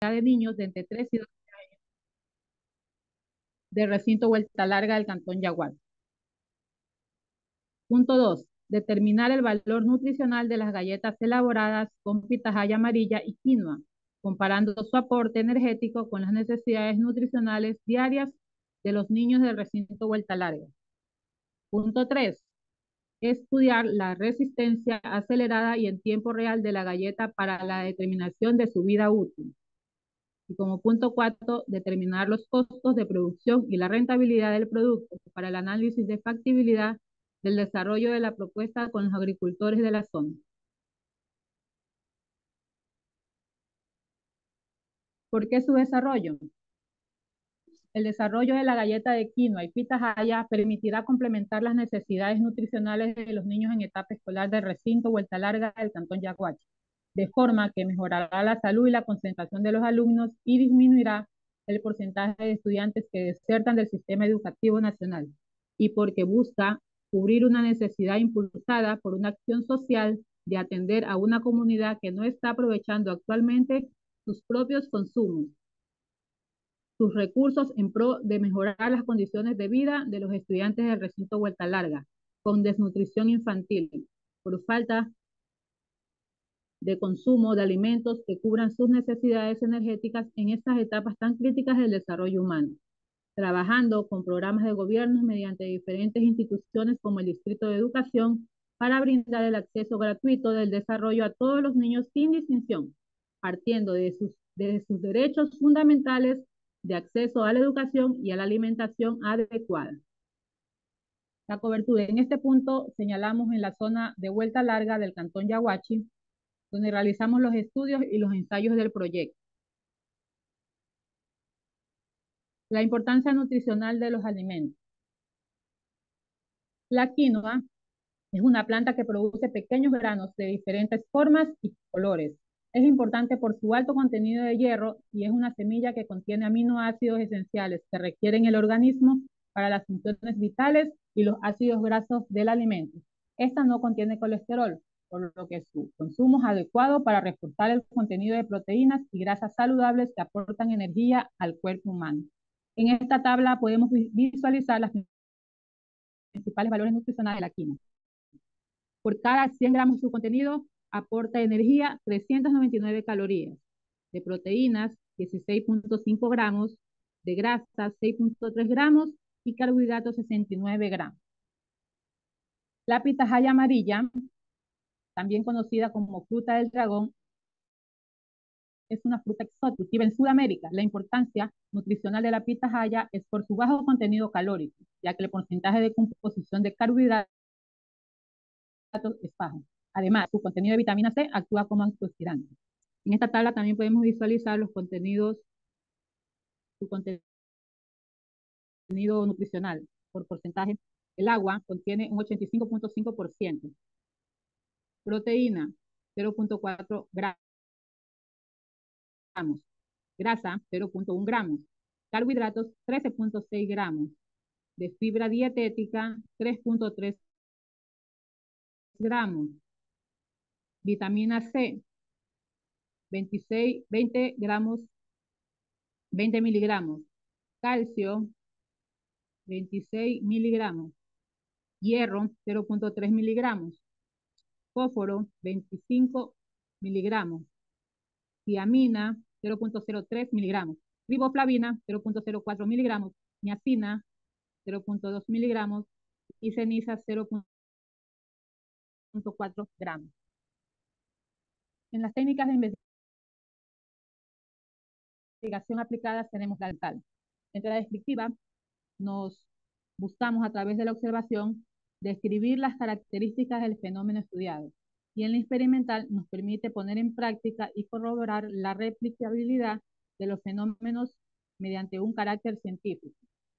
de niños de entre 3 y 12 años del recinto Vuelta Larga del Cantón Yaguachi. Punto 2. Determinar el valor nutricional de las galletas elaboradas con pitahaya amarilla y quinoa, comparando su aporte energético con las necesidades nutricionales diarias de los niños del recinto Vuelta Larga. Punto 3. Estudiar la resistencia acelerada y en tiempo real de la galleta para la determinación de su vida útil. Y como punto 4, determinar los costos de producción y la rentabilidad del producto para el análisis de factibilidad del desarrollo de la propuesta con los agricultores de la zona. ¿Por qué su desarrollo? El desarrollo de la galleta de quinoa y pitahaya permitirá complementar las necesidades nutricionales de los niños en etapa escolar del recinto Vuelta Larga del Cantón Yaguachi, de forma que mejorará la salud y la concentración de los alumnos y disminuirá el porcentaje de estudiantes que desertan del sistema educativo nacional, y porque busca cubrir una necesidad impulsada por una acción social de atender a una comunidad que no está aprovechando actualmente sus propios consumos, sus recursos en pro de mejorar las condiciones de vida de los estudiantes del recinto Vuelta Larga, con desnutrición infantil, por falta de consumo de alimentos que cubran sus necesidades energéticas en estas etapas tan críticas del desarrollo humano, trabajando con programas de gobierno mediante diferentes instituciones como el Distrito de Educación para brindar el acceso gratuito del desarrollo a todos los niños sin distinción, partiendo de sus derechos fundamentales de acceso a la educación y a la alimentación adecuada. La cobertura. En este punto señalamos en la zona de Vuelta Larga del Cantón Yaguachi, donde realizamos los estudios y los ensayos del proyecto. La importancia nutricional de los alimentos. La quinoa es una planta que produce pequeños granos de diferentes formas y colores. Es importante por su alto contenido de hierro y es una semilla que contiene aminoácidos esenciales que requieren el organismo para las funciones vitales y los ácidos grasos del alimento. Esta no contiene colesterol, por lo que su consumo es adecuado para reforzar el contenido de proteínas y grasas saludables que aportan energía al cuerpo humano. En esta tabla podemos visualizar las principales valores nutricionales de la quinoa. Por cada 100 gramos de su contenido aporta energía 399 calorías, de proteínas 16.5 gramos, de grasas 6.3 gramos y carbohidratos 69 gramos. La pitahaya amarilla, también conocida como fruta del dragón, es una fruta exótica, cultiva en Sudamérica. La importancia nutricional de la pitahaya es por su bajo contenido calórico, ya que el porcentaje de composición de carbohidratos es bajo. Además, su contenido de vitamina C actúa como antioxidante. En esta tabla también podemos visualizar los contenidos, su contenido nutricional por porcentaje. El agua contiene un 85.5%. Proteína, 0.4 gramos. Grasa, 0.1 gramos. Carbohidratos, 13.6 gramos. De fibra dietética, 3.3 gramos. Vitamina C, 20 gramos, 20 miligramos. Calcio, 26 miligramos. Hierro, 0.3 miligramos. Fósforo, 25 miligramos. Tiamina, 0.03 miligramos. Riboflavina, 0.04 miligramos. Niacina, 0.2 miligramos. Y ceniza, 0.4 gramos. En las técnicas de investigación aplicadas tenemos la tal. Entre la descriptiva, nos buscamos a través de la observación describir las características del fenómeno estudiado. Y en la experimental nos permite poner en práctica y corroborar la replicabilidad de los fenómenos mediante un carácter científico.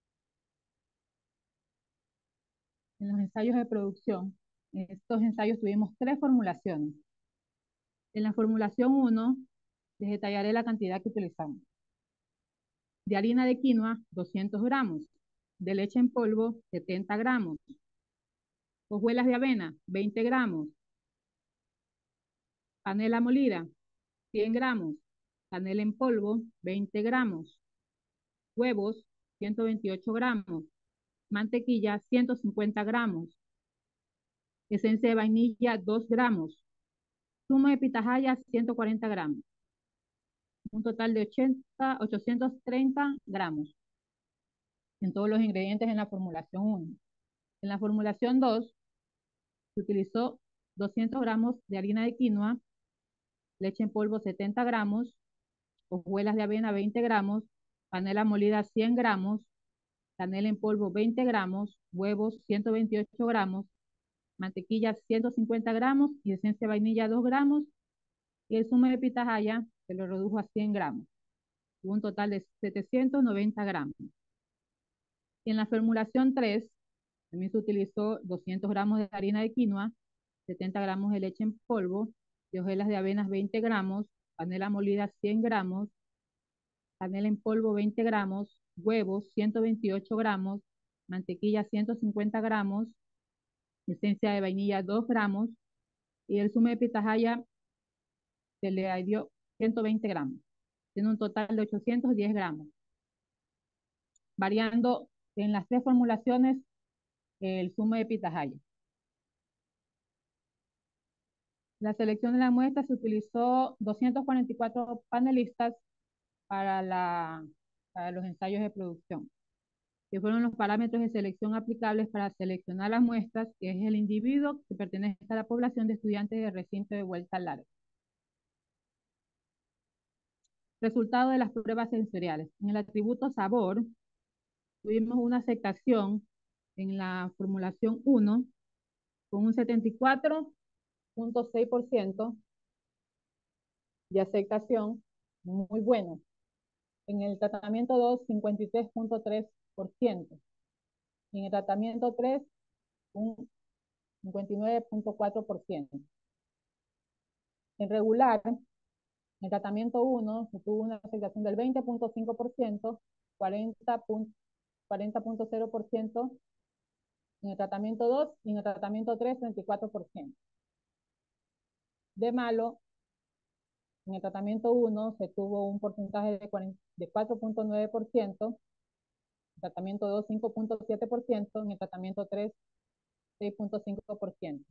En los ensayos de producción, en estos ensayos tuvimos 3 formulaciones. En la formulación 1, les detallaré la cantidad que utilizamos. De harina de quinoa, 200 gramos. De leche en polvo, 70 gramos. Hojuelas de avena, 20 gramos. Panela molida, 100 gramos. canela en polvo, 20 gramos, huevos, 128 gramos, mantequilla, 150 gramos, esencia de vainilla, 2 gramos, zumo de pitahaya, 140 gramos, un total de 830 gramos en todos los ingredientes en la formulación 1. En la formulación 2 se utilizó 200 gramos de harina de quinoa, leche en polvo 70 gramos, hojuelas de avena 20 gramos, panela molida 100 gramos, canela en polvo 20 gramos, huevos 128 gramos, mantequilla 150 gramos y esencia de vainilla 2 gramos, y el zumo de pitahaya se lo redujo a 100 gramos, un total de 790 gramos. En la formulación 3 también se utilizó 200 gramos de harina de quinoa, 70 gramos de leche en polvo, de hojuelas de avenas 20 gramos, panela molida 100 gramos, canela en polvo 20 gramos, huevos 128 gramos, mantequilla 150 gramos, esencia de vainilla 2 gramos, y el zumo de pitahaya se le dio 120 gramos, tiene un total de 810 gramos, variando en las 3 formulaciones el zumo de pitahaya. La selección de la muestra se utilizó 244 panelistas para los ensayos de producción, que fueron los parámetros de selección aplicables para seleccionar las muestras, que es el individuo que pertenece a la población de estudiantes de recinto de vuelta larga. Resultado de las pruebas sensoriales. En el atributo sabor, tuvimos una aceptación en la formulación 1 con un 74.6% de aceptación, muy bueno. En el tratamiento 2, 53.3%. Y en el tratamiento 3, un 59.4%. En regular, en el tratamiento 1 se tuvo una aceptación del 20.5%, 40.0% en el tratamiento 2 y en el tratamiento 3, 34%. De malo, en el tratamiento 1 se tuvo un porcentaje de 4.9%, en el tratamiento 2, 5.7%, en el tratamiento 3, 6.5%.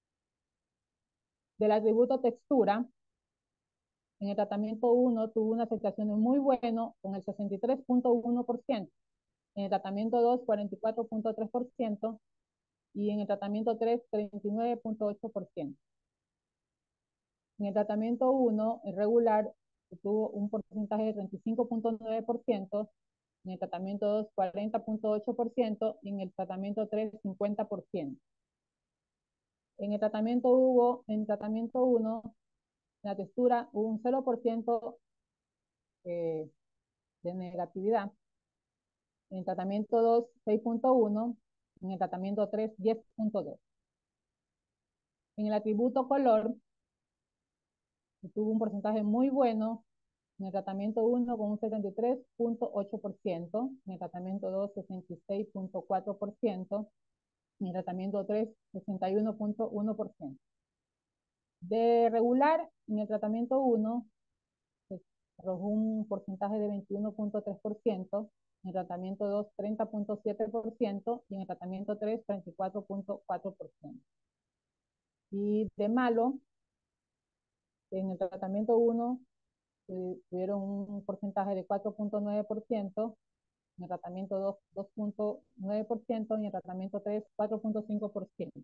Del atributo textura, en el tratamiento 1 tuvo una aceptación muy bueno con el 63.1%, en el tratamiento 2, 44.3%, y en el tratamiento 3, 39.8%. En el tratamiento 1, el regular, tuvo un porcentaje de 35.9%, en el tratamiento 2, 40.8%, y en el tratamiento 3, 50%. En el tratamiento 1, la textura hubo un 0% de negatividad. En el tratamiento 2, 6.1, en el tratamiento 3, 10.2. En el atributo color, tuvo un porcentaje muy bueno en el tratamiento 1 con un 73.8%, en el tratamiento 2, 66.4%, en el tratamiento 3, 61.1%. De regular, en el tratamiento 1, se arrojó un porcentaje de 21.3%, en el tratamiento 2, 30.7%, y en el tratamiento 3, 34.4%. Y de malo, en el tratamiento 1, tuvieron un porcentaje de 4.9%, en el tratamiento 2, 2.9%, y en el tratamiento 3, 4.5%.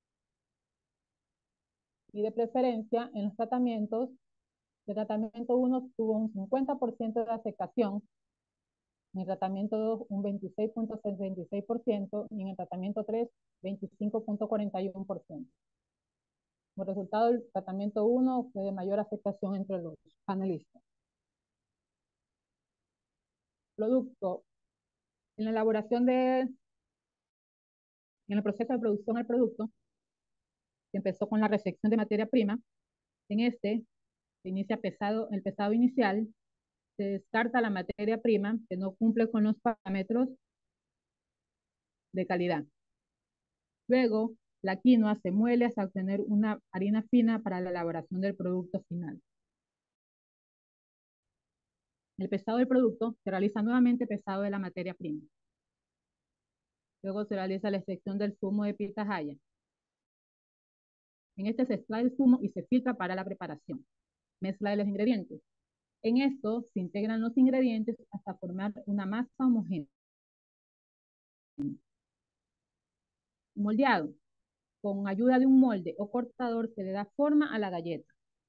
Y de preferencia, en los tratamientos, el tratamiento 1 tuvo un 50% de aceptación, en el tratamiento 2 un 26.66%, y en el tratamiento 3, 25.41%. Como resultado, el tratamiento 1 fue de mayor aceptación entre los panelistas. Producto. En la elaboración en el proceso de producción del producto, se empezó con la recepción de materia prima. En este, se inicia el pesado inicial, se descarta la materia prima que no cumple con los parámetros de calidad. Luego, la quinoa se muele hasta obtener una harina fina para la elaboración del producto final. El pesado del producto se realiza nuevamente pesado de la materia prima. Luego se realiza la extracción del zumo de pitahaya. En este se extrae el zumo y se filtra para la preparación. Mezcla de los ingredientes. En esto se integran los ingredientes hasta formar una masa homogénea. Moldeado. Con ayuda de un molde o cortador se le da forma a la galleta.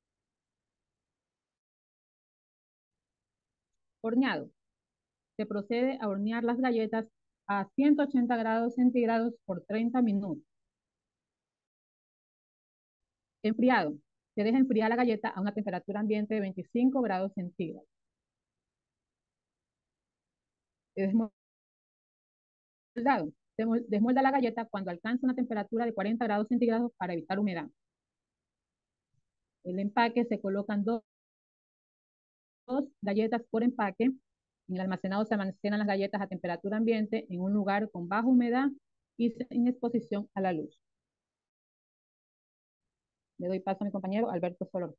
Horneado. Se procede a hornear las galletas a 180 grados centígrados por 30 minutos. Enfriado. Se deja enfriar la galleta a una temperatura ambiente de 25 grados centígrados. Desmoldado. Se desmolda la galleta cuando alcanza una temperatura de 40 grados centígrados para evitar humedad. El empaque se colocan dos galletas por empaque. En el almacenado se almacenan las galletas a temperatura ambiente en un lugar con baja humedad y sin exposición a la luz. Le doy paso a mi compañero Alberto Solor.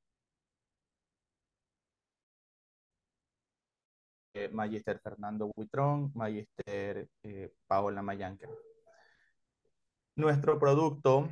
Magister Fernando Buitrón, Magister Paola Mayanque. Nuestro producto,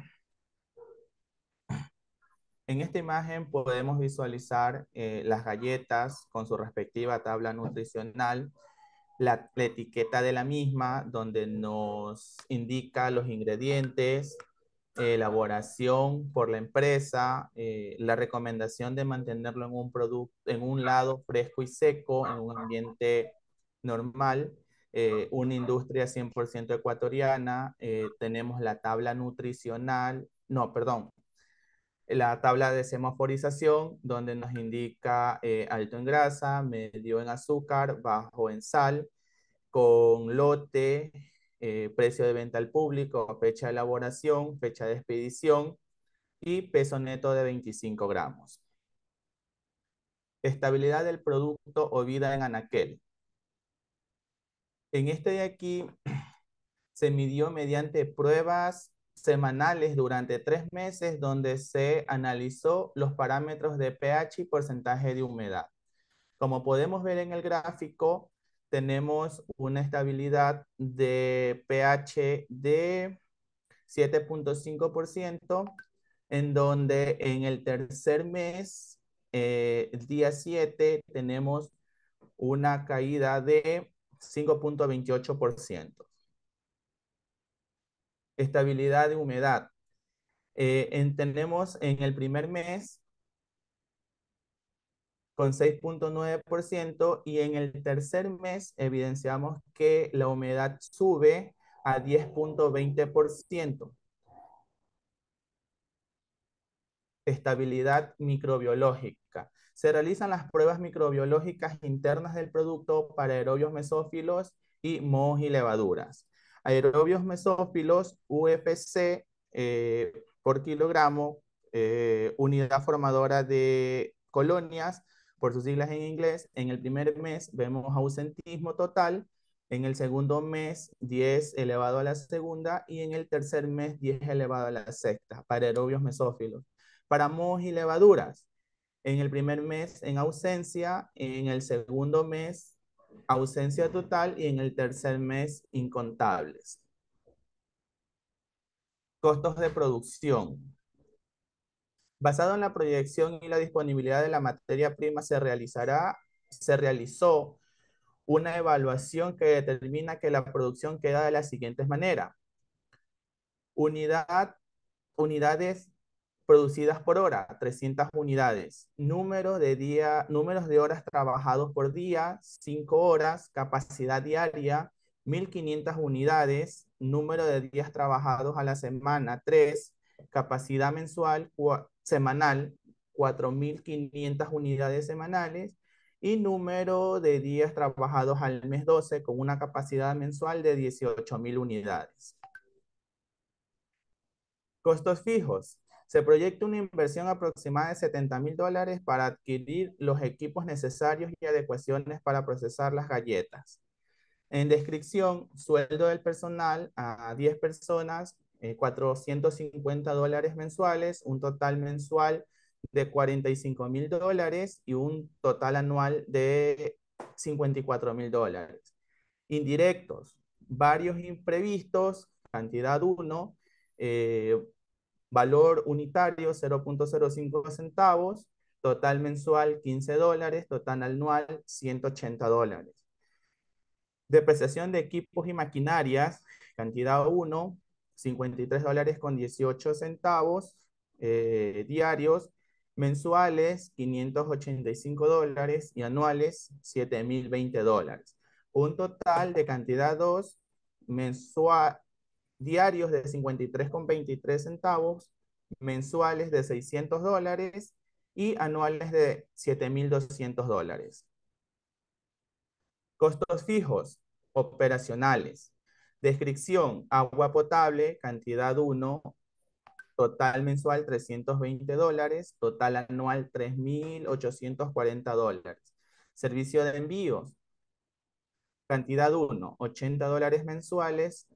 en esta imagen podemos visualizar las galletas con su respectiva tabla nutricional, la etiqueta de la misma donde nos indica los ingredientes, elaboración por la empresa, la recomendación de mantenerlo en un producto, en un lado fresco y seco, en un ambiente normal, una industria 100% ecuatoriana, tenemos la tabla nutricional, no, perdón, la tabla de semaforización donde nos indica alto en grasa, medio en azúcar, bajo en sal, con lote, precio de venta al público, fecha de elaboración, fecha de expedición y peso neto de 25 gramos. Estabilidad del producto o vida en anaquel. En este de aquí se midió mediante pruebas semanales durante 3 meses donde se analizó los parámetros de pH y porcentaje de humedad. Como podemos ver en el gráfico, tenemos una estabilidad de pH de 7.5%, en donde en el tercer mes, el día 7, tenemos una caída de 5.28%. Estabilidad de humedad. Tenemos en el primer mes con 6.9% y en el tercer mes evidenciamos que la humedad sube a 10.20%. Estabilidad microbiológica. Se realizan las pruebas microbiológicas internas del producto para aerobios mesófilos y mohos y levaduras. Aerobios mesófilos, UFC por kilogramo, unidad formadora de colonias, por sus siglas en inglés. En el primer mes vemos ausentismo total, en el segundo mes 10 elevado a la segunda y en el tercer mes 10 elevado a la sexta para aerobios mesófilos. Para mohos y levaduras, en el primer mes en ausencia, en el segundo mes ausencia total y en el tercer mes incontables. Costos de producción. Basado en la proyección y la disponibilidad de la materia prima, se realizó una evaluación que determina que la producción queda de la siguiente manera. Unidades producidas por hora, 300 unidades. Números de horas trabajados por día, 5 horas. Capacidad diaria, 1.500 unidades. Número de días trabajados a la semana, 3. Capacidad semanal, 4.500 unidades semanales. Y número de días trabajados al mes 12 con una capacidad mensual de 18.000 unidades. Costos fijos. Se proyecta una inversión aproximada de $70,000 para adquirir los equipos necesarios y adecuaciones para procesar las galletas. En descripción, sueldo del personal a 10 personas, $450 mensuales, un total mensual de $45,000 y un total anual de $54.000. Indirectos, varios imprevistos, cantidad 1, valor unitario 0.05 centavos, total mensual $15, total anual $180. Depreciación de equipos y maquinarias, cantidad 1, $53.18 diarios, mensuales $585 y anuales $7.020. Un total de cantidad 2, mensual, diarios de 53.23 centavos, mensuales de $600 y anuales de $7.200. Costos fijos, operacionales. Descripción, agua potable, cantidad 1, total mensual $320, total anual $3.840. Servicio de envíos, cantidad 1, $80 mensuales,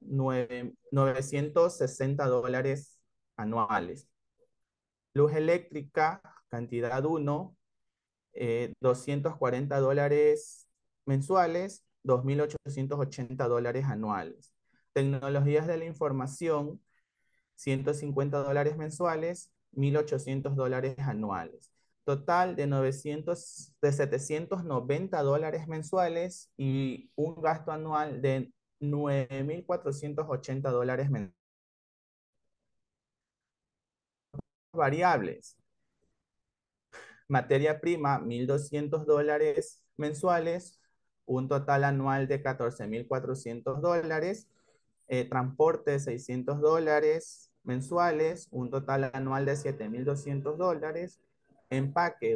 $960 anuales. Luz eléctrica, cantidad 1, $240 mensuales, $2.880 anuales. Tecnologías de la información, $150 mensuales, $1.800 anuales. Total de $790 mensuales y un gasto anual de $9.480 mensuales. Variables. Materia prima, $1.200 mensuales, un total anual de $14.400. Transporte, $600 mensuales, un total anual de $7.200. Empaque,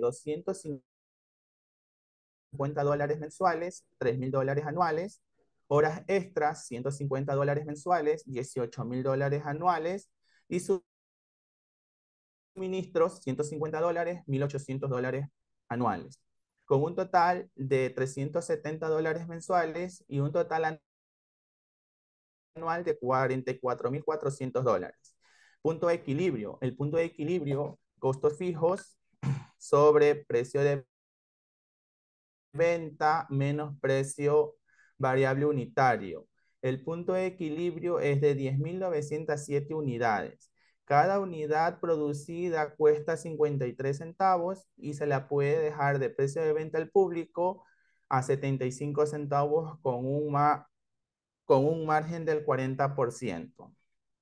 $250 mensuales, $3.000 anuales. Horas extras, $150 mensuales, $18.000 anuales. Y suministros, $150, $1.800 anuales. Con un total de $370 mensuales y un total anual de $44.400. Punto de equilibrio. El punto de equilibrio, costos fijos sobre precio de venta menos precio variable unitario. El punto de equilibrio es de 10.907 unidades. Cada unidad producida cuesta 53 centavos y se la puede dejar de precio de venta al público a 75 centavos con un margen del 40%.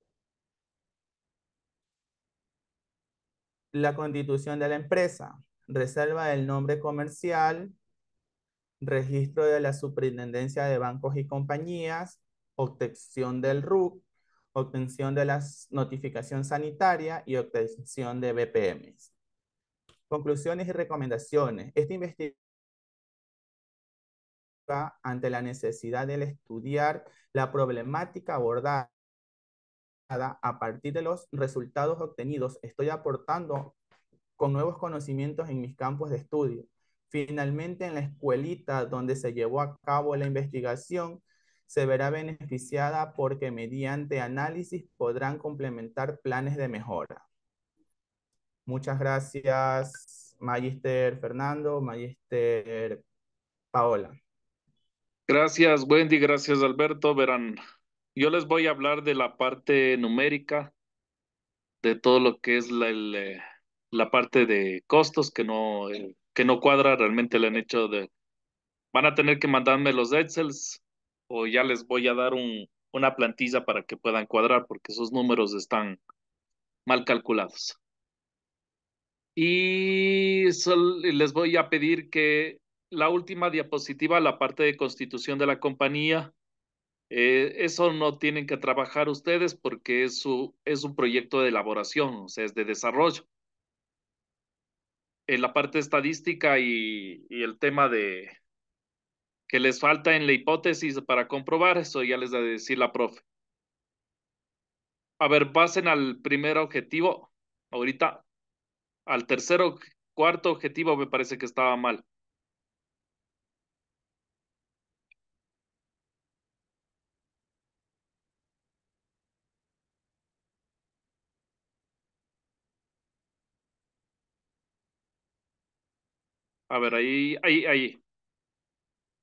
La constitución de la empresa. Reserva del nombre comercial, registro de la Superintendencia de Bancos y Compañías, obtención del RUC, obtención de la notificación sanitaria y obtención de BPMs. Conclusiones y recomendaciones. Esta investigación ante la necesidad de estudiar la problemática abordada a partir de los resultados obtenidos, estoy aportando con nuevos conocimientos en mis campos de estudio. Finalmente, en la escuelita donde se llevó a cabo la investigación, se verá beneficiada porque mediante análisis podrán complementar planes de mejora. Muchas gracias, Magister Fernando, Magister Paola. Gracias, Wendy, gracias, Alberto. Verán, yo les voy a hablar de la parte numérica, de todo lo que es la parte de costos que no cuadra, realmente le han hecho van a tener que mandarme los Excels o ya les voy a dar una plantilla para que puedan cuadrar porque esos números están mal calculados. Y les voy a pedir que la última diapositiva, la parte de constitución de la compañía, eso no tienen que trabajar ustedes porque es un proyecto de elaboración, o sea, es de desarrollo. En la parte estadística y el tema de que les falta en la hipótesis para comprobar, eso ya les va a decir la profe. A ver, pasen al primer objetivo. Ahorita, al tercero, cuarto objetivo me parece que estaba mal. A ver, ahí.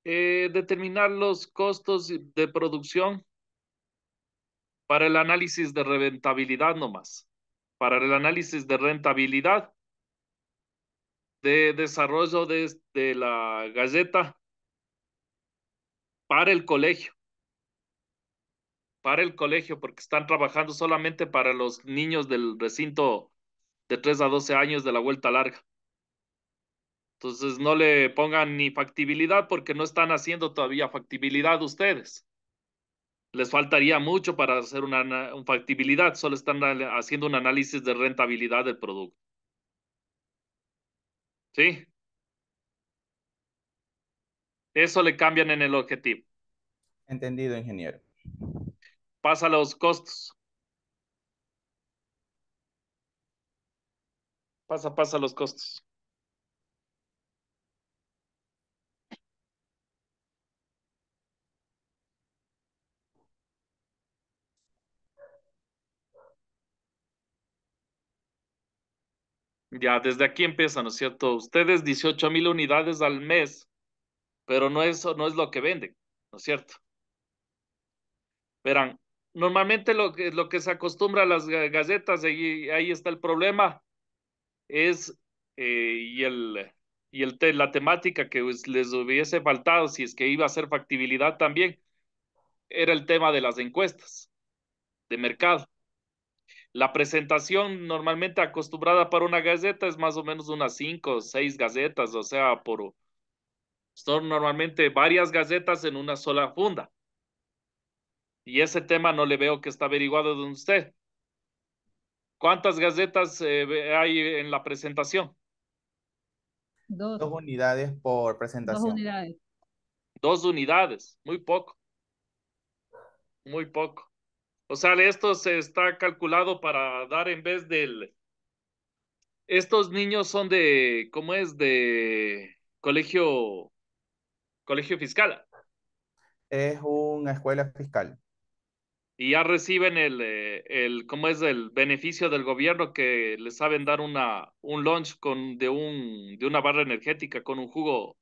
Determinar los costos de producción para el análisis de rentabilidad nomás. Para el análisis de rentabilidad de desarrollo de la galleta para el colegio. Para el colegio, porque están trabajando solamente para los niños del recinto de 3 a 12 años de la vuelta larga. Entonces no le pongan ni factibilidad porque no están haciendo todavía factibilidad ustedes. Les faltaría mucho para hacer una factibilidad, solo están haciendo un análisis de rentabilidad del producto. ¿Sí? Eso le cambian en el objetivo. Entendido, ingeniero. Pasa a los costos. Pasa a los costos. Ya, desde aquí empieza, ¿no es cierto? Ustedes 18,000 unidades al mes, pero no es lo que venden, ¿no es cierto? Verán, normalmente lo que se acostumbra a las galletas, y ahí está el problema, es la temática que les hubiese faltado, si es que iba a ser factibilidad también, era el tema de las encuestas de mercado. La presentación normalmente acostumbrada para una galleta es más o menos unas 5 o 6 galletas, o sea, son normalmente varias galletas en una sola funda. Y ese tema no le veo que está averiguado de usted. ¿Cuántas galletas hay en la presentación? Dos, 2 unidades por dos presentación. unidades. 2 unidades, muy poco, muy poco. O sea, esto se está calculado para dar en vez del... Estos niños son de, ¿cómo es? De colegio fiscal. Es una escuela fiscal. Y ya reciben ¿cómo es? El beneficio del gobierno que les saben dar un lunch de una barra energética con un jugo.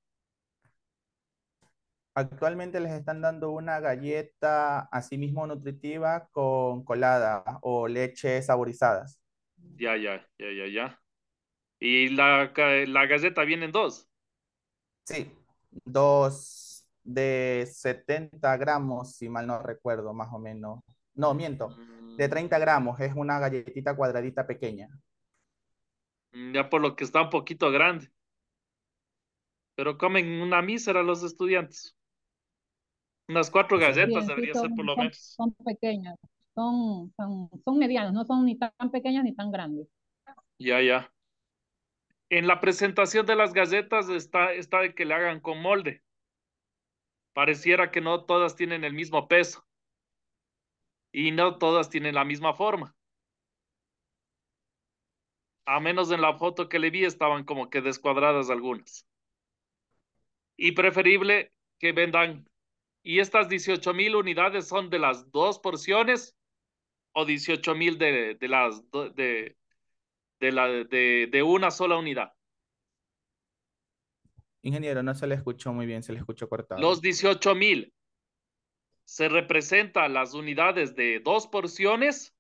Actualmente les están dando una galleta asimismo nutritiva con colada o leche saborizadas. Ya, ya, ya, ya, ya. Y la galleta viene en dos. Sí, dos de 70 gramos, si mal no recuerdo, más o menos. No, miento, de Mm, 30 gramos, es una galletita cuadradita pequeña. ya por lo que está un poquito grande. Pero comen una mísera los estudiantes. Unas 4 Ese es el- galletas Bien, sí, debería ser por lo menos. son pequeñas, son medianas, no son ni tan pequeñas ni tan grandes. Ya, ya. En la presentación de las galletas está de que le hagan con molde. Pareciera que no todas tienen el mismo peso y no todas tienen la misma forma. A menos en la foto que le vi estaban como que descuadradas algunas. Y preferible que vendan. ¿Y estas 18,000 unidades son de las 2 porciones o 18,000 de una sola unidad? Ingeniero, no se le escuchó muy bien, se le escuchó cortado. Los 18,000 se representan las unidades de 2 porciones,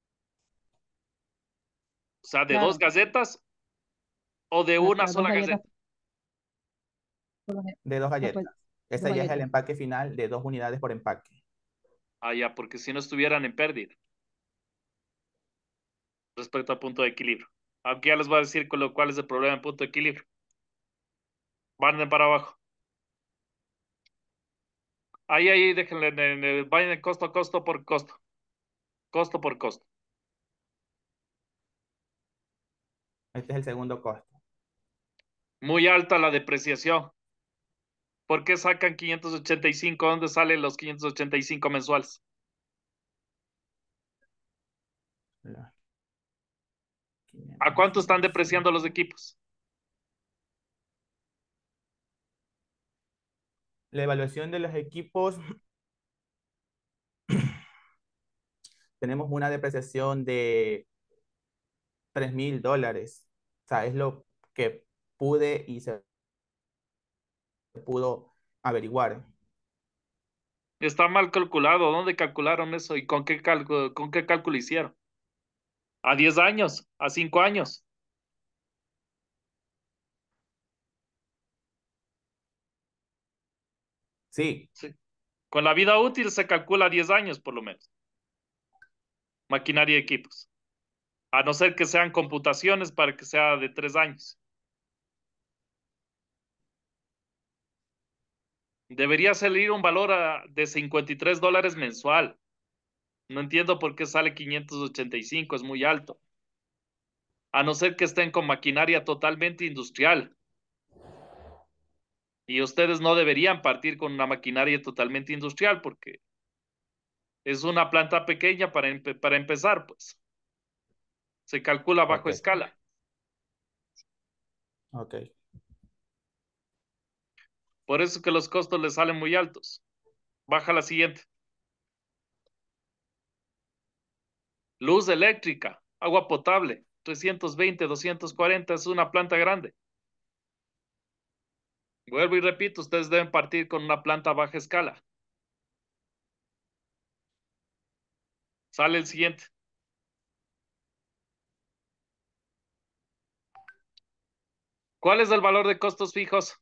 o sea, de dos Claro, galletas o de una las dos sola galletas, galleta. De dos ah, pues, galletas. dos Ese ya es el galletas. empaque final de 2 unidades por empaque. Ah, ya, porque si no estuvieran en pérdida respecto al punto de equilibrio. Aunque ya les voy a decir cuál es el problema en punto de equilibrio. Van para abajo. Ahí, déjenle, vayan costo por costo. Costo por costo. Este es el segundo costo. Muy alta la depreciación. ¿Por qué sacan 585? ¿Dónde salen los 585 mensuales? La ¿A cuánto están 585. depreciando los equipos? La evaluación de los equipos, tenemos una depreciación de $3,000. O sea, es lo que pude y se pudo averiguar. Está mal calculado. ¿Dónde calcularon eso? ¿Y con qué cálculo hicieron? ¿A 10 años? ¿A 5 años? Sí, Sí. Con la vida útil se calcula a 10 años por lo menos. Maquinaria y equipos. A no ser que sean computaciones para que sea de 3 años. Debería salir un valor de $53 mensual. No entiendo por qué sale 585, es muy alto. A no ser que estén con maquinaria totalmente industrial. Y ustedes no deberían partir con una maquinaria totalmente industrial porque es una planta pequeña para empezar, pues. Se calcula bajo ok, escala. ok. Por eso que los costos les salen muy altos. Baja la siguiente. Luz eléctrica, agua potable, 320, 240, es una planta grande. Vuelvo y repito, ustedes deben partir con una planta a baja escala. Sale el siguiente. ¿Cuál es el valor de costos fijos?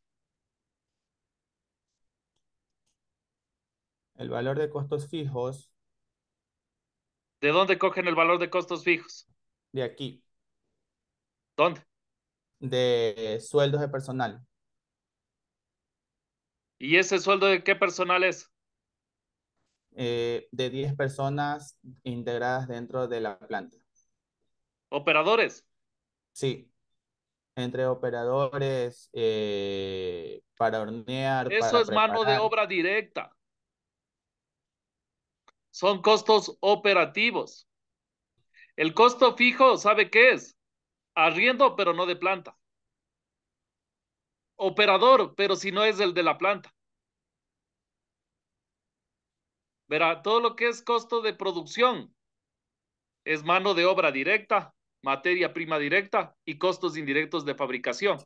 El valor de costos fijos ¿De dónde cogen el valor de costos fijos? de aquí, ¿Dónde? de sueldos de personal, ¿Y ese sueldo de qué personal es? de 10 personas integradas dentro de la planta. Operadores. Sí, entre operadores, para hornear, Eso para es mano de preparar. obra directa. Son costos operativos. El costo fijo, ¿sabe qué es? Arriendo, pero no de planta. Operador, pero si no es el de la planta. Verá, todo lo que es costo de producción es mano de obra directa, materia prima directa y costos indirectos de fabricación.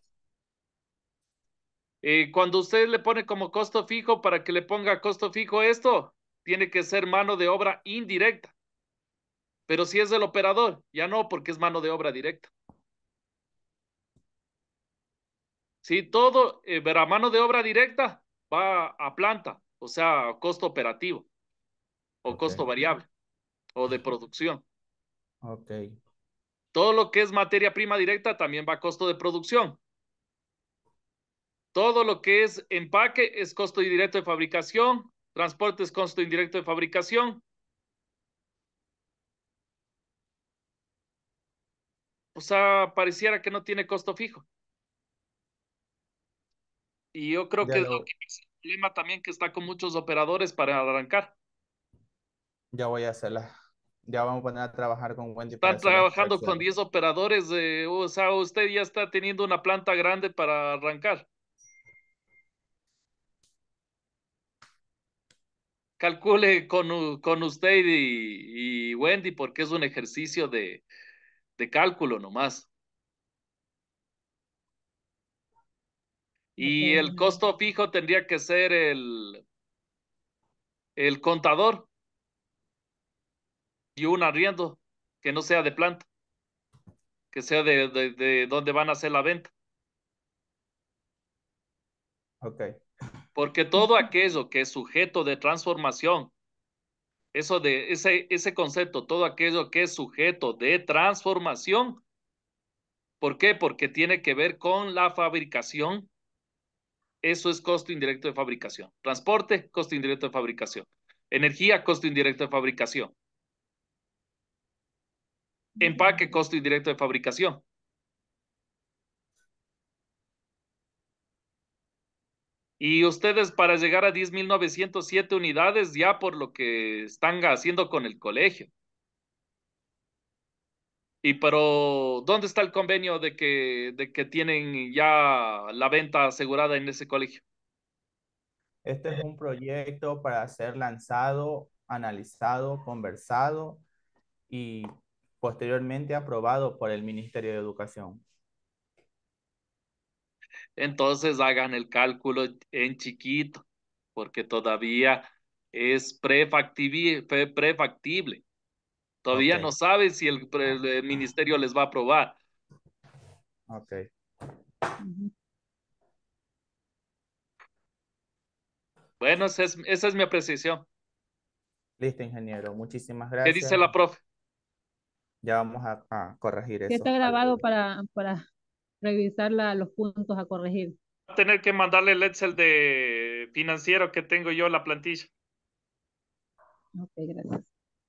Cuando usted le pone como costo fijo, para que le ponga costo fijo esto, tiene que ser mano de obra indirecta. Pero si es el operador, ya no, porque es mano de obra directa. Si todo, verá, mano de obra directa va a planta, o sea, costo operativo o Ok, costo variable o de producción. ok, Todo lo que es materia prima directa también va a costo de producción. Todo lo que es empaque es costo indirecto de fabricación, transporte es costo indirecto de fabricación. O sea, pareciera que no tiene costo fijo. Y yo creo que ya es lo lo, que es el problema también que está con muchos operadores para arrancar. ya voy a hacerla. Ya vamos a poner a trabajar con Wendy para Están hacer las trabajando con correcciones. 10 operadores, o sea, usted ya está teniendo una planta grande para arrancar. Calcule con usted y Wendy porque es un ejercicio de cálculo nomás. Ok. Y el costo fijo tendría que ser el contador y un arriendo que no sea de planta, que sea de donde van a hacer la venta. Ok, Porque todo aquello que es sujeto de transformación, eso de ese concepto, todo aquello que es sujeto de transformación, ¿por qué? Porque tiene que ver con la fabricación. Eso es costo indirecto de fabricación. Transporte, costo indirecto de fabricación. Energía, costo indirecto de fabricación. Empaque, costo indirecto de fabricación. Y ustedes para llegar a 10.907 unidades ya por lo que están haciendo con el colegio. Y pero, ¿dónde está el convenio de que tienen ya la venta asegurada en ese colegio? este es un proyecto para ser lanzado, analizado, conversado y posteriormente aprobado por el Ministerio de Educación. Entonces hagan el cálculo en chiquito, porque todavía es prefactible. Ok, Todavía no saben si el ministerio les va a aprobar. ok. Ujú. Bueno, esa es mi apreciación. Listo, ingeniero. Muchísimas ¿Qué dice gracias. la profe? Ya vamos a corregir Que esos está grabado cálculos. para revisar los puntos a corregir. Va a tener que mandarle el Excel de financiero que tengo yo, la plantilla. Ok, gracias.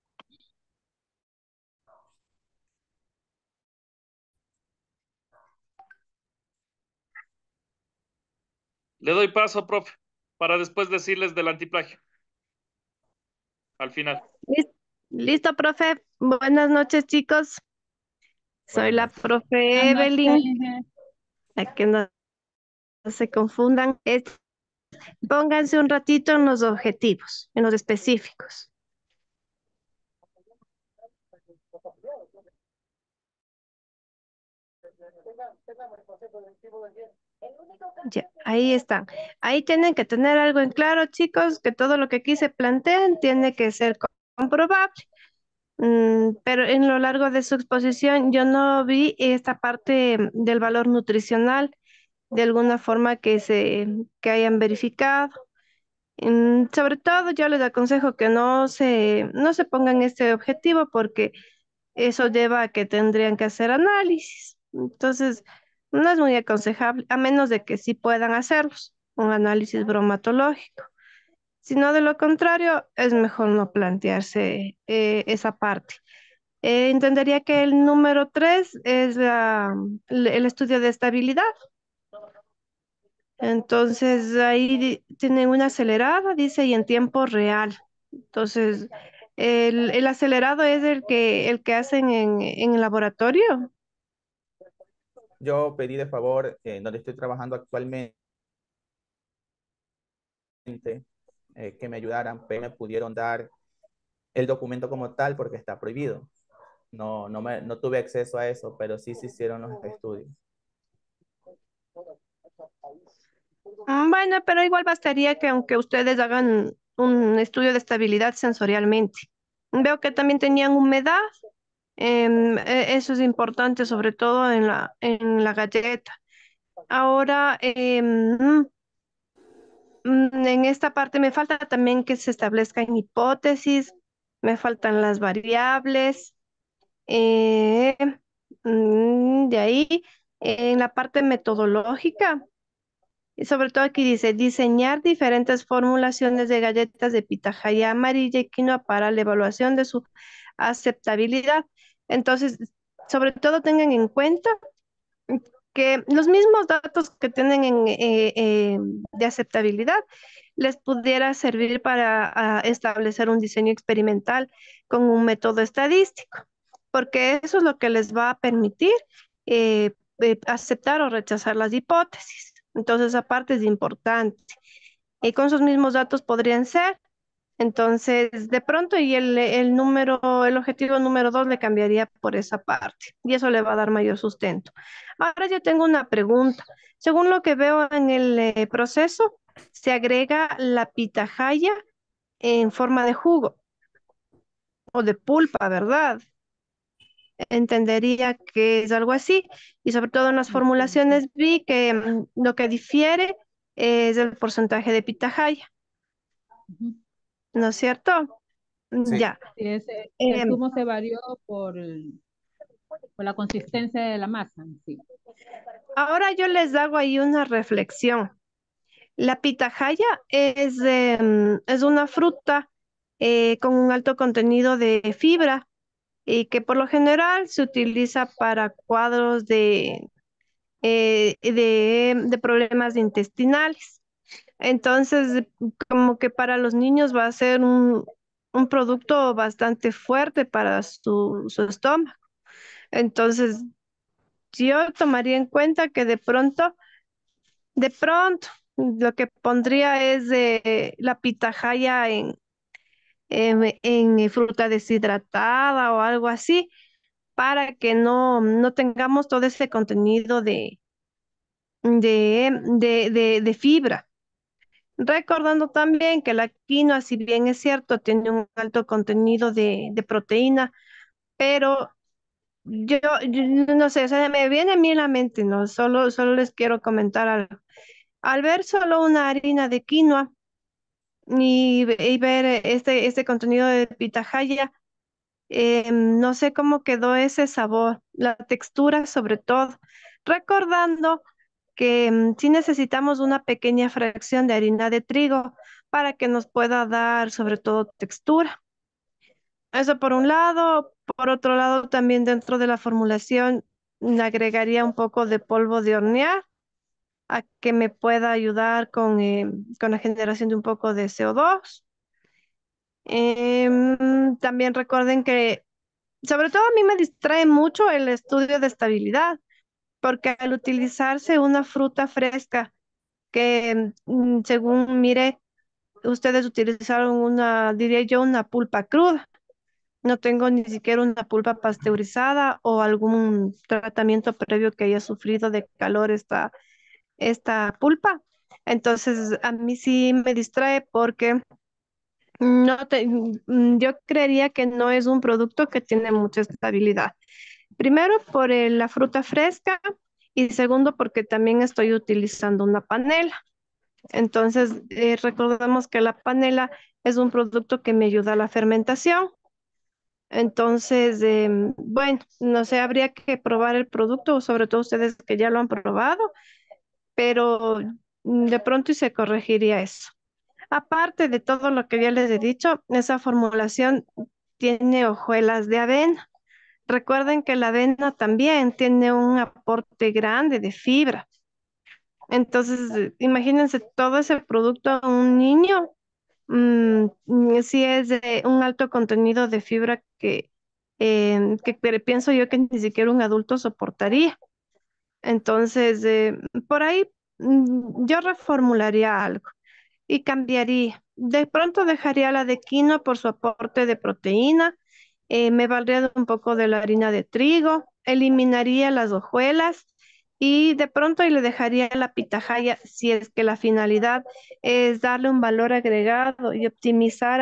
Le doy paso, profe, para después decirles del antiplagio al final. Lis- Listo, profe. Buenas noches, chicos. Soy Buenas la noches. profe Buenas noches, Evelyn. Inge. A que no se confundan. Pónganse un ratito en los objetivos, en los específicos. Ya, ahí están. Ahí tienen que tener algo en claro, chicos, que todo lo que aquí se plantean tiene que ser comprobable. Pero en lo largo de su exposición yo no vi esta parte del valor nutricional de alguna forma que hayan verificado. Sobre todo yo les aconsejo que no se pongan este objetivo porque eso lleva a que tendrían que hacer análisis. Entonces, no es muy aconsejable, a menos de que sí puedan hacerlos, un análisis bromatológico. Si no, de lo contrario, es mejor no plantearse esa parte. Entendería que el número 3 es el estudio de estabilidad. Entonces ahí tienen una acelerada, dice, y en tiempo real. Entonces, el acelerado es el que hacen en el laboratorio. Yo pedí de favor, donde estoy trabajando actualmente, que me ayudaran, pero me pudieron dar el documento como tal porque está prohibido. No tuve acceso a eso, pero sí se hicieron los estudios. Bueno, pero igual bastaría que aunque ustedes hagan un estudio de estabilidad sensorialmente. Veo que también tenían humedad. Eso es importante, sobre todo en la galleta. Ahora, en esta parte me falta también que se establezcan hipótesis, me faltan las variables. eh, de ahí, en la parte metodológica, y sobre todo aquí dice diseñar diferentes formulaciones de galletas de pitahaya amarilla y quinoa para la evaluación de su aceptabilidad. Entonces, sobre todo tengan en cuenta que los mismos datos que tienen de aceptabilidad les pudiera servir para establecer un diseño experimental con un método estadístico, porque eso es lo que les va a permitir aceptar o rechazar las hipótesis. Entonces, esa parte es importante. Y con esos mismos datos podrían ser. Entonces, de pronto, y el objetivo número 2 le cambiaría por esa parte, y eso le va a dar mayor sustento. Ahora yo tengo una pregunta. Según lo que veo en el proceso, se agrega la pitahaya en forma de jugo o de pulpa, ¿verdad? Entendería que es algo así. Y sobre todo en las Sí, sí, sí. formulaciones vi que lo que difiere es el porcentaje de pitahaya, Ujú. ¿no es cierto? Sí, Ya. Sí, el Em, zumo se varió por la consistencia de la masa. Sí. Ahora yo les hago ahí una reflexión. La pitahaya es una fruta con un alto contenido de fibra y que por lo general se utiliza para cuadros de problemas intestinales. Entonces, como que para los niños va a ser un producto bastante fuerte para su estómago. Entonces, yo tomaría en cuenta que de pronto, lo que pondría es la pitahaya en fruta deshidratada o algo así, para que no tengamos todo ese contenido de fibra. Recordando también que la quinoa, si bien es cierto, tiene un alto contenido de proteína, pero yo no sé, o sea, me viene a mí en la mente, ¿no? Solo les quiero comentar algo. Al ver solo una harina de quinoa y ver este contenido de pitahaya, no sé cómo quedó ese sabor, la textura sobre todo, recordando que sí necesitamos una pequeña fracción de harina de trigo para que nos pueda dar sobre todo textura. Eso por un lado. Por otro lado, también dentro de la formulación le agregaría un poco de polvo de hornear a que me pueda ayudar con la generación de un poco de CO2. También recuerden que sobre todo a mí me distrae mucho el estudio de estabilidad, porque al utilizarse una fruta fresca que según mire, ustedes utilizaron una, diría yo, una pulpa cruda. No tengo ni siquiera una pulpa pasteurizada o algún tratamiento previo que haya sufrido de calor esta pulpa. Entonces, a mí sí me distrae porque yo creería que no es un producto que tiene mucha estabilidad. Primero, por la fruta fresca y segundo, porque también estoy utilizando una panela. Entonces, recordemos que la panela es un producto que me ayuda a la fermentación. Entonces, bueno, no sé, habría que probar el producto, sobre todo ustedes que ya lo han probado, pero de pronto y se corregiría eso. Aparte de todo lo que ya les he dicho, esa formulación tiene hojuelas de avena. Recuerden que la avena también tiene un aporte grande de fibra. Entonces, imagínense todo ese producto a un niño, sí es de un alto contenido de fibra que pienso yo que ni siquiera un adulto soportaría. Entonces, por ahí yo reformularía algo y cambiaría. De pronto dejaría la de quinoa por su aporte de proteína, me valdría de un poco de la harina de trigo, eliminaría las hojuelas y de pronto y le dejaría la pitahaya si es que la finalidad es darle un valor agregado y optimizar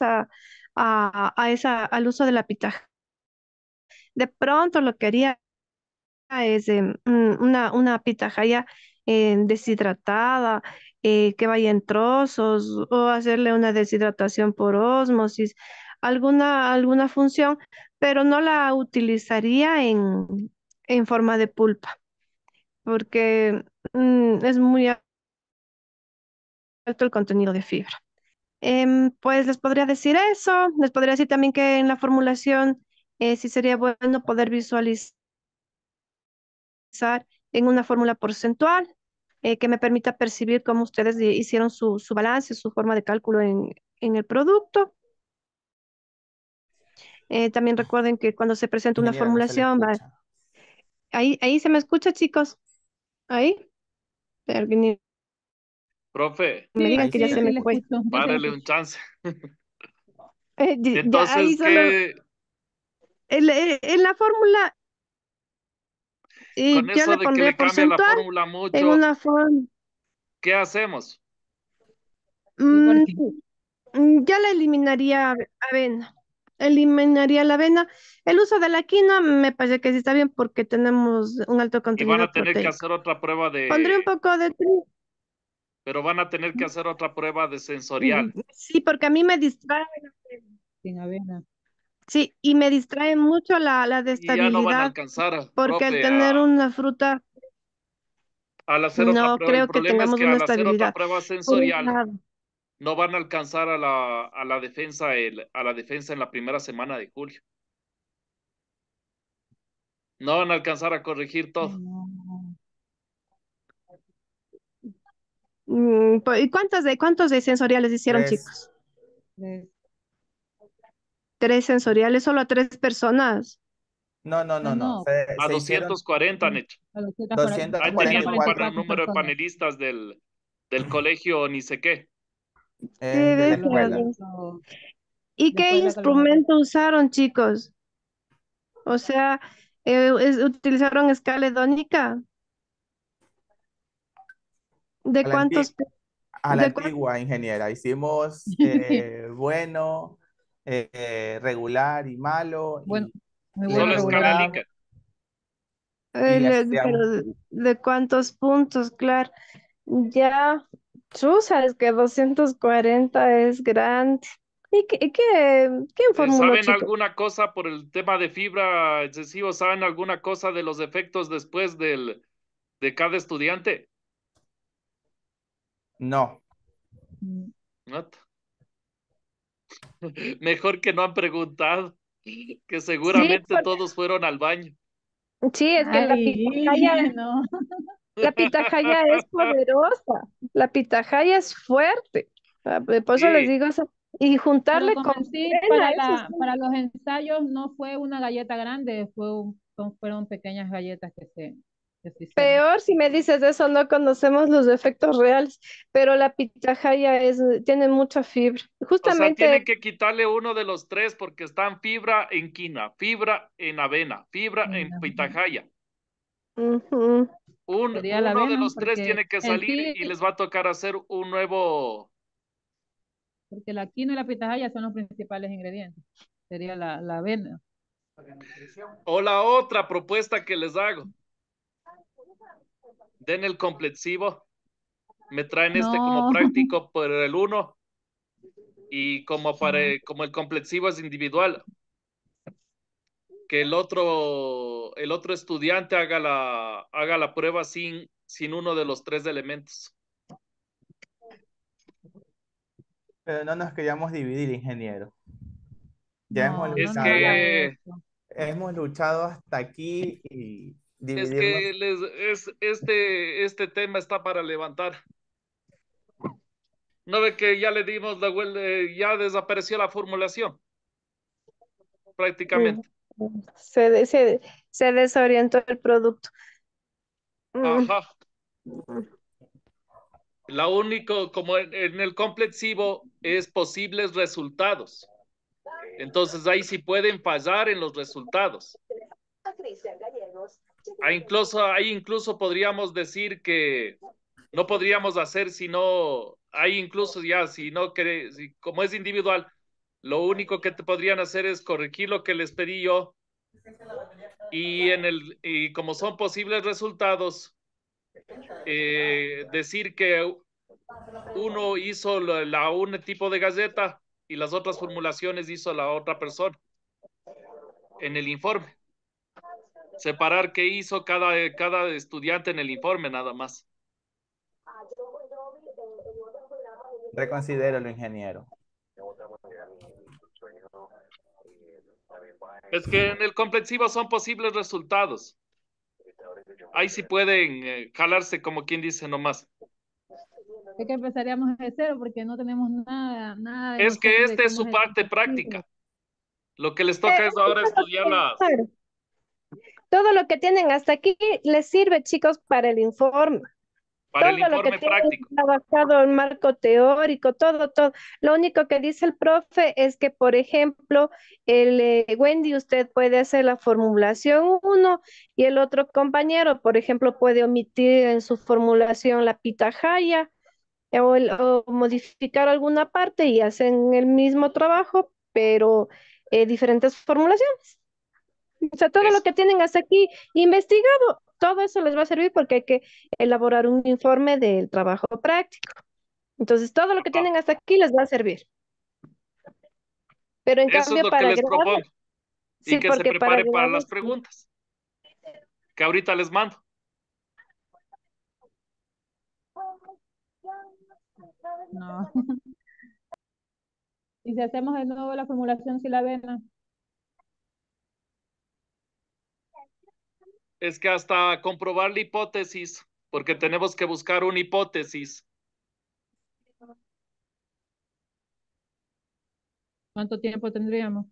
al uso de la pitahaya. De pronto lo que haría es una pitahaya deshidratada, que vaya en trozos o hacerle una deshidratación por ósmosis, alguna función, pero no la utilizaría en forma de pulpa, porque es muy alto el contenido de fibra. Pues les podría decir eso, les podría decir también que en la formulación sí sería bueno poder visualizar en una fórmula porcentual que me permita percibir cómo ustedes hicieron su balance, su forma de cálculo en el producto. También recuerden que cuando se presenta una Ingeniera, no se le formulación, escucha. ahí se me escucha, chicos. Ahí, alguien Profe, me Sí, digan Ahí que sí ya sí, se se le sí me le fue. escucho. Ya se le párale escucho. un chance. Ya ahí Entonces, solo, ¿qué? en la fórmula, Con yo eso le de que pondría le cambia la porcentual fórmula en mucho, una forma. ¿qué hacemos? Sí, Mm, porque ya la eliminaría avena. Eliminaría la avena. El uso de la quinoa me parece que sí está bien porque tenemos un alto Y van contenido a tener que proteico. hacer otra prueba Pondré un poco de trigo. pero van a tener que hacer otra prueba de sensorial. Sí, porque a mí me distrae. sin avena. Sí, y me distrae mucho la de Y ya no van a estabilidad alcanzar, porque al profe, tener una fruta, al hacer otra no prueba. El creo que problema es tengamos que una al hacer otra estabilidad. prueba Por un sensorial, lado. no van a alcanzar a la defensa, a la defensa en la primera semana de julio. No van a alcanzar a corregir Ay, todo. no. ¿Y cuántos de sensoriales hicieron, Tres. chicos? Tres. 3 sensoriales, solo a 3 personas. No, no, No, no, no. no. A Se hicieron 240 han hecho. A los doscientos Ahí cuarenta tenían y un cuatro. 244 número de personas. panelistas del colegio, ni sé qué. Es de la Debe Solo ser. escuela. eso, ¿Y qué después de la caloría. instrumento usaron, chicos? O sea, ¿utilizaron escala hedónica? ¿De A la, cuántos? a la ¿De cuántos? antigua, ingeniera. Hicimos bueno, regular y malo Bueno, muy y el bueno, Solo regular escala y regular Likert. y le Pero hacíamos, de cuántos puntos, claro. Ya, tú sabes que 240 es grande. ¿Quién formuló, ¿Saben chicos? alguna cosa por el tema de fibra excesivo? ¿Saben alguna cosa de los efectos después de cada estudiante? no. Mm. ¿No? Mejor que no han preguntado, que Sí, seguramente todos fueron al baño. sí, es que Ay, no. la pitahaya es poderosa, la pitahaya es fuerte. Por eso les Sí, digo eso. Y Pero juntarle como con en sí, avena, eso sí. para los ensayos no fue una galleta grande, fueron pequeñas galletas que se hicieron. Peor si me dices eso, no conocemos los efectos reales, pero la pitahaya tiene mucha fibra. o sea, Justamente, tienen que quitarle uno de los tres porque están fibra en quina, fibra en avena, fibra en pitahaya. ujú, Sería la Uno de avena, los tres tiene que salir y les va a tocar hacer un nuevo. porque la quinoa y la pitahaya son los principales ingredientes. Sería la avena. O la otra propuesta que les hago, den el complexivo, me traen este como No, práctico por el uno y no, como el complexivo es individual, que el otro estudiante haga la prueba sin uno de los tres elementos. Pero no nos queríamos dividir, ingeniero. Ya no, Es no hagas que, eso. hemos luchado hasta aquí y es dividirnos. que este tema está para levantar. ¿No ve que ya le dimos la vuelta, ya desapareció la formulación mm, prácticamente? se, de- se, se desorientó el producto. Mm, Ajá. La único, como en el complexivo, es posibles resultados. Entonces ahí sí pueden fallar en los resultados. Ahí incluso podríamos decir que no podríamos hacer sino, ahí incluso ya, si no querés, si, como es individual, lo único que te podrían hacer es corregir lo que les pedí yo y como son posibles resultados, decir que uno hizo un tipo de galleta y las otras formulaciones hizo la otra persona en el informe. Separar qué hizo cada estudiante en el informe nada más. Reconsidéralo, ingeniero. Es que en el complexivo son posibles resultados. Ahí sí pueden jalarse como quien dice nomás. Es que empezaríamos de cero porque no tenemos nada de Es que noción de esta es cómo su es el parte combustible. práctica. Lo que les toca es ahora estudiar claro, todo lo que tienen hasta aquí les sirve, chicos, para el informe. para Todo el lo que informe tienen práctico. trabajado el marco teórico, todo. Lo único que dice el profe es que, por ejemplo, Wendy, usted puede hacer la formulación uno y el otro compañero, por ejemplo, puede omitir en su formulación la pitahaya o modificar alguna parte y hacen el mismo trabajo, pero diferentes formulaciones. O sea, todo lo Es, que tienen hasta aquí investigado, todo eso les va a servir porque hay que elaborar un informe del trabajo práctico. Entonces, todo lo que ajá, tienen hasta aquí les va a servir. Pero en eso es cambio, lo que para les grado, propongo. Y sí, que se porque para preparen para grado, las preguntas que ahorita les mando. No. Y si hacemos de nuevo la formulación sin la avena, Es que hasta comprobar la hipótesis, porque tenemos que buscar una hipótesis. ¿cuánto tiempo tendríamos?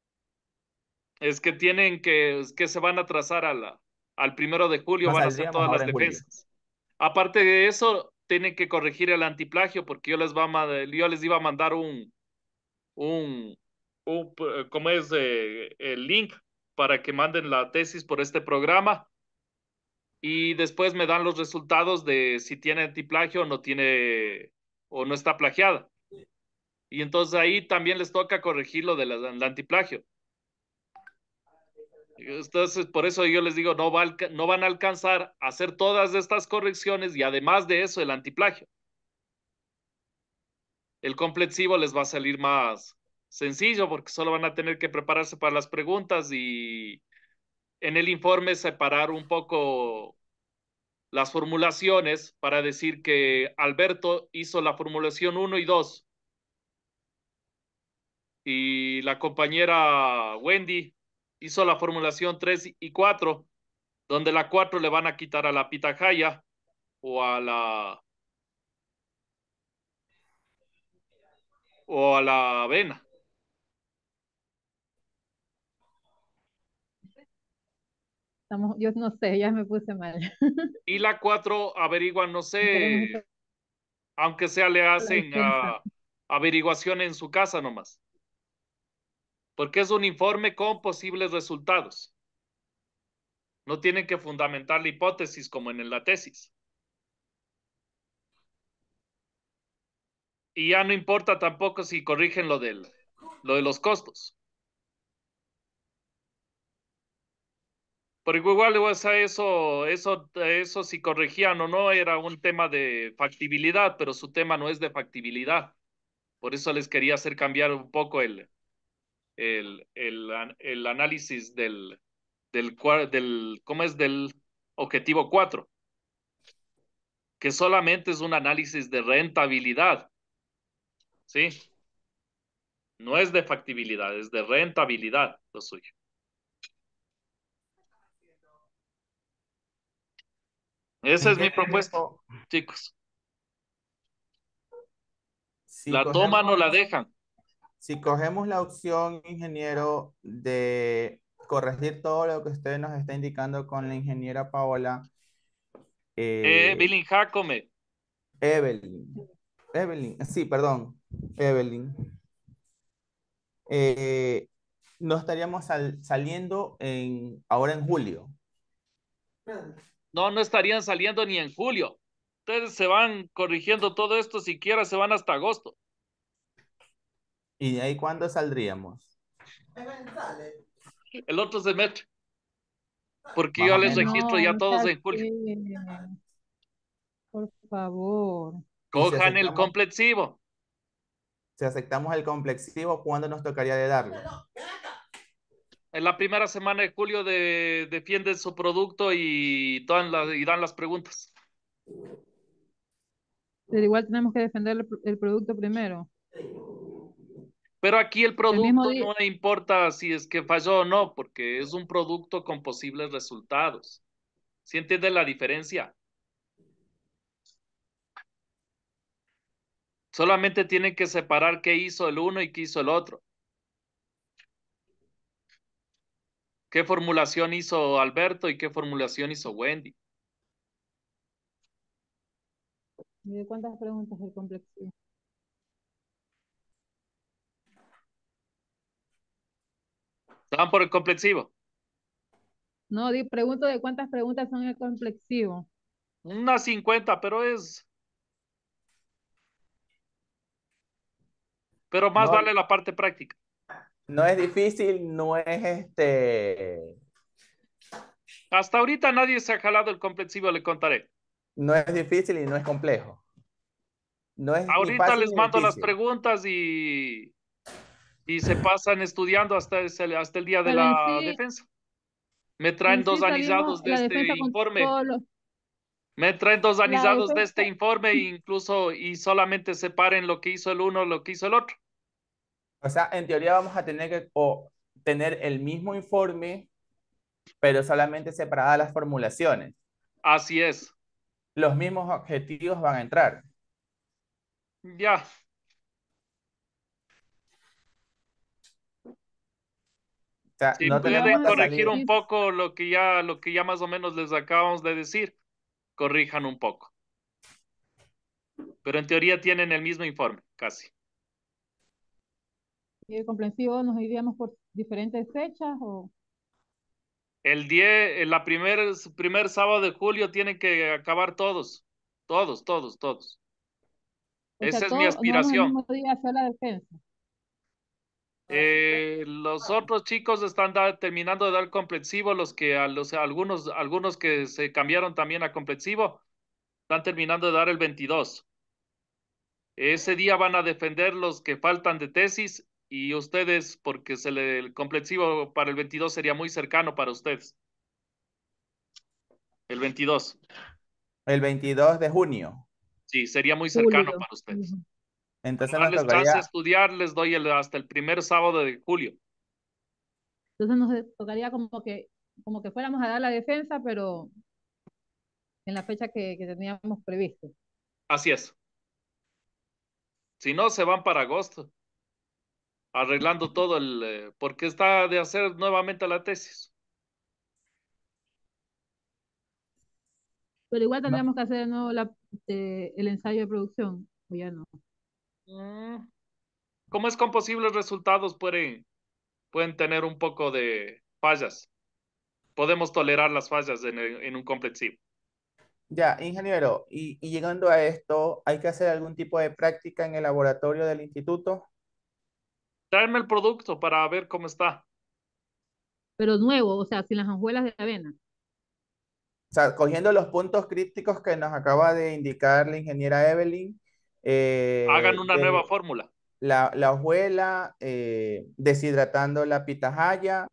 Es que se van a trazar al 1 de julio, Nos van a hacer saldríamos todas ahora las en julio. defensas. Aparte de eso, tienen que corregir el antiplagio, porque yo les iba a mandar un, ¿cómo es? El link para que manden la tesis por este programa. y después me dan los resultados de si tiene antiplagio o no tiene, o no está plagiada. Y entonces ahí también les toca corregir lo del antiplagio. Entonces, por eso yo les digo, no van a alcanzar a hacer todas estas correcciones y además de eso, el antiplagio. El complexivo les va a salir más sencillo porque solo van a tener que prepararse para las preguntas y en el informe separar un poco las formulaciones para decir que Alberto hizo la formulación 1 y 2 y la compañera Wendy hizo la formulación 3 y 4, donde la 4 le van a quitar a la pitahaya o a la avena. Yo no sé, ya me puse mal. Y la 4 averiguan, no No queremos sé, usar aunque sea le la hacen defensa. averiguación en su casa nomás, porque es un informe con posibles resultados. No tienen que fundamentar la hipótesis como en la tesis. Y ya no importa tampoco si corrigen lo de los costos. Porque igual, o sea, eso si corregían o no era un tema de factibilidad, pero su tema no es de factibilidad. Por eso les quería hacer cambiar un poco el análisis ¿cómo es? Del objetivo 4, que solamente es un análisis de rentabilidad, ¿sí? No es de factibilidad, es de rentabilidad lo suyo. Esa ¿En es qué mi propuesta, tiempo? chicos. Si La toman o la cogemos, dejan. si cogemos la opción, ingeniero, de corregir todo lo que usted nos está indicando con la ingeniera Paola, Billy Jacome, Evelyn, Evelyn, sí, perdón, Evelyn, eh, no estaríamos saliendo ahora en julio. no estarían saliendo ni en julio. Ustedes se van corrigiendo todo esto, siquiera se van hasta agosto. ¿Y de ahí cuándo saldríamos? El otro semestre, porque Más yo o les menos. registro No, ya no sea todos en julio. así, por favor. Y si Cojan el complexivo. aceptamos el complexivo, ¿cuándo nos tocaría de darlo? En la primera semana de julio defienden su producto y dan las preguntas. Pero igual tenemos que defender el producto primero. Pero aquí el El mismo producto día, no importa si es que falló o no, porque es un producto con posibles resultados. ¿Sí entienden la diferencia? Solamente tienen que separar qué hizo el uno y qué hizo el otro. ¿Qué formulación hizo Alberto y qué formulación hizo Wendy? ¿de cuántas preguntas el complexivo? ¿Estaban por el complexivo? No, pregunto de cuántas preguntas son el complexivo. Unas 50, pero más No, vale la parte práctica. no es difícil, no es Hasta ahorita nadie se ha jalado el complexivo, le contaré. no es difícil y no es complejo. No es ni Ahorita fácil les ni mando las difícil. preguntas y se pasan estudiando hasta el día de Pero la defensa. Me traen en dos sí salimos anisados de la este defensa con informe. todos los, Me traen dos la anisados de este defensa, informe e incluso y solamente separen lo que hizo el uno, lo que hizo el otro. O sea, en teoría vamos a tener que tener el mismo informe, pero solamente separadas las formulaciones. Así es. Los mismos objetivos van a entrar. Ya. O sea, Si no y tenemos pueden vamos la a, corregir salida. un y, poco lo que ya más o menos les acabamos de decir, corrijan un poco. Pero en teoría tienen el mismo informe, casi. y el comprensivo nos iríamos por diferentes fechas o El 10, en primer sábado de julio tienen que acabar todos. Todos, todos, todos. O sea, Esa es mi todos, no vamos el aspiración. mismo día a hacer la defensa. Los otros chicos están terminando de dar complexivo, algunos que se cambiaron también a complexivo, están terminando de dar el 22. Ese día van a defender los que faltan de tesis y ustedes, porque el complexivo para el 22 sería muy cercano para ustedes. El 22. El 22 de junio. Sí, sería muy cercano Julio. para ustedes. Entonces Para nos darles chance de tocaría, estudiar, les doy hasta el primer sábado de julio. Entonces nos tocaría como que fuéramos a dar la defensa, pero en la fecha que teníamos previsto. Así es. Si no, se van para agosto, arreglando todo porque está de hacer nuevamente la tesis. Pero igual no, tendríamos que hacer de nuevo el ensayo de producción, o ya no. Como es con posibles resultados, pueden tener un poco de fallas. Podemos tolerar las fallas en un complexivo. ya, ingeniero, y llegando a esto, ¿hay que hacer algún tipo de práctica en el laboratorio del instituto? Tráeme el producto para ver cómo está. Pero nuevo, o sea, sin las hojuelas de avena. O sea, cogiendo los puntos críticos que nos acaba de indicar la ingeniera Evelyn, Hagan una nueva de fórmula. la hojuela, deshidratando la pitahaya,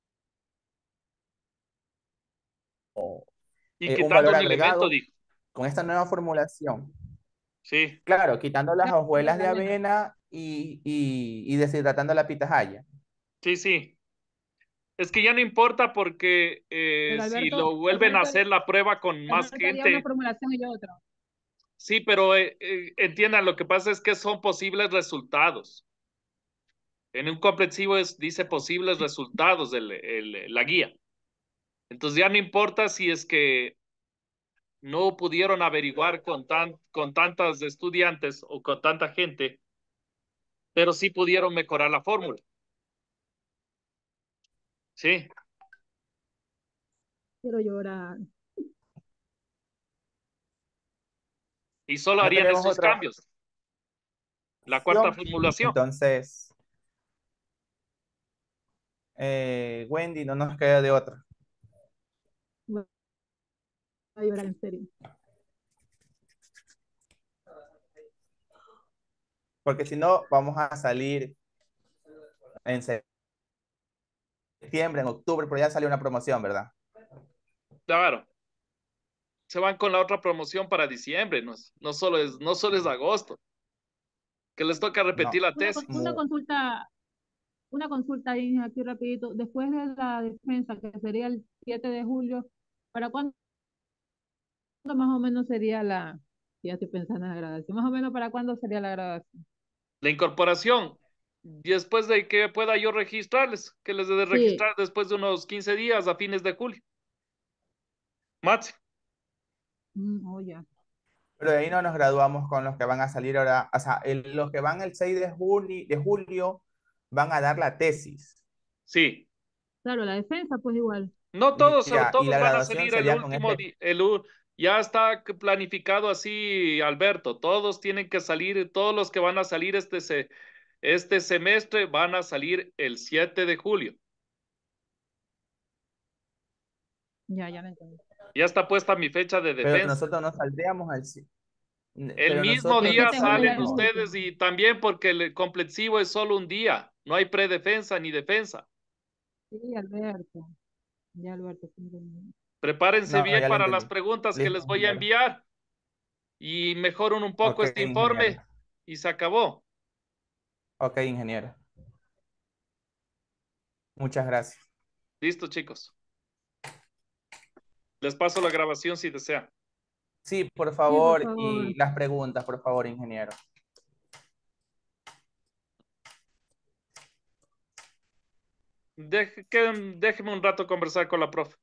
o Y un quitando valor un elemento, agregado dijo. con esta nueva formulación. Sí, Claro, quitando las Claro, hojuelas la de avena. avena y deshidratando la pitahaya. sí, sí. Es que ya no importa porque Pero si lo vuelven a hacer la prueba con más Alberto haría una gente, formulación y yo otra. sí, pero entiendan, lo que pasa es que son posibles resultados. En un complexivo dice posibles resultados la guía. Entonces ya no importa si es que no pudieron averiguar con tantas estudiantes o con tanta gente, pero sí pudieron mejorar la fórmula. Sí, Quiero llorar. y solo No harían tenemos esos otra cambios. La cuarta opción. formulación. Entonces, Wendy, no nos queda de otra. Voy a llorar en serio. Porque si no, vamos a salir en septiembre, en octubre, pero ya salió una promoción, ¿verdad? Claro. Se van con la otra promoción para diciembre, no solo es agosto, que les toca repetir No. la Una, tesis. una consulta ahí aquí rapidito. Después de la defensa, que sería el 7 de julio, ¿para cuándo más o menos sería ya estoy pensando en la graduación, más o menos para cuándo sería la graduación? La incorporación, después de que pueda yo registrarles, que les debe Sí, registrar después de unos 15 días a fines de julio. Máximo. oh, ya. Pero de ahí no nos graduamos con los que van a salir ahora. O sea, los que van el 6 de julio van a dar la tesis. Sí. Claro, la defensa, pues igual. No Y, todos, ya, y todos la van a graduación salir el sería con último, este. ya está planificado así, Alberto. Todos tienen que salir, todos los que van a salir este semestre van a salir el 7 de julio. Ya lo entendí. Ya está puesta mi fecha de Pero defensa. nosotros no saldríamos El pero mismo nosotros El día 7 de julio ya salen es el no. ustedes último. y también porque el complexivo es solo un día. No hay predefensa ni defensa. Sí, Alberto. Ya, Alberto. Sí, Prepárense No, bien ya lo para las entendí. preguntas que Listo, les voy a ingeniero. enviar y mejoren un poco Ok, este ingeniero. informe y se acabó. Ok, ingeniero. Muchas gracias. Listo, chicos. Les paso la grabación si desean. Sí, por Sí, por favor, favor. y las preguntas, por favor, ingeniero. Déjeme un rato conversar con la profe.